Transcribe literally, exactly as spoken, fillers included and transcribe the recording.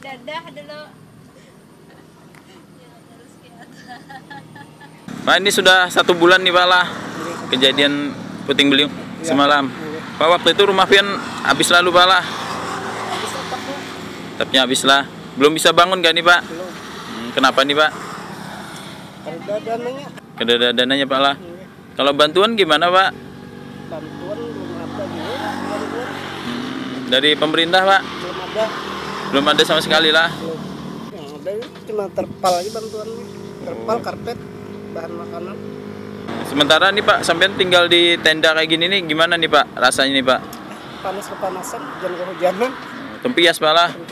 dadah dulu. Pak, ini sudah satu bulan nih Pak lah kejadian puting beliung semalam. Pak, waktu itu rumah Pian habis lalu Pak lah. Tapnya habis lah. Belum bisa bangun gak nih Pak? Belum. Hmm, kenapa nih Pak? Ada dananya. Ada dananya Pak lah. Kalau bantuan gimana Pak? Bantuan belum ada juga. Bantuan Hmm, dari pemerintah Pak? belum ada. Belum ada sama sekali lah. Belum. Yang ada cuma terpal aja bantuannya. Terpal, karpet, bahan makanan. Sementara nih Pak, sampean tinggal di tenda kayak gini nih, gimana nih Pak rasanya nih Pak? Panas kepanasan, hujan kehujanan. Tempias Pak lah.